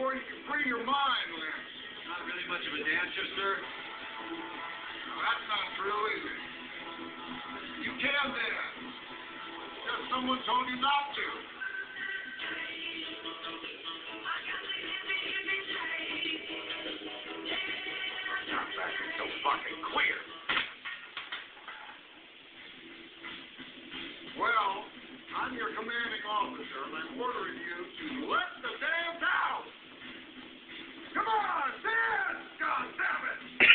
where you can free your mind, Lance. Not really much of a dancer, sir. Now, that's not true, is it? You can dance. Because someone told you not to. Not back is so fucking clear. Well, I'm your commanding officer, and I'm ordering you to let the damn